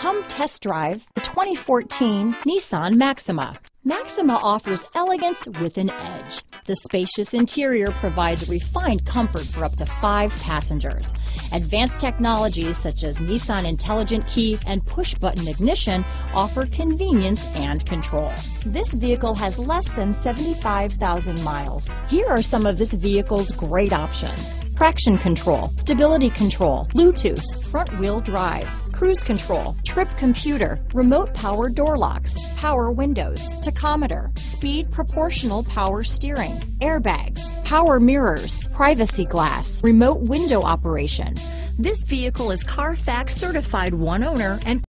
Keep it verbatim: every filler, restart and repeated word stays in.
Come test drive the twenty fourteen Nissan Maxima. Maxima offers elegance with an edge. The spacious interior provides refined comfort for up to five passengers. Advanced technologies such as Nissan Intelligent Key and push-button ignition offer convenience and control. This vehicle has less than seventy-five thousand miles. Here are some of this vehicle's great options: traction control, stability control, Bluetooth, front wheel drive, cruise control, trip computer, remote power door locks, power windows, tachometer, speed proportional power steering, airbags, power mirrors, privacy glass, remote window operation. This vehicle is Carfax certified one owner and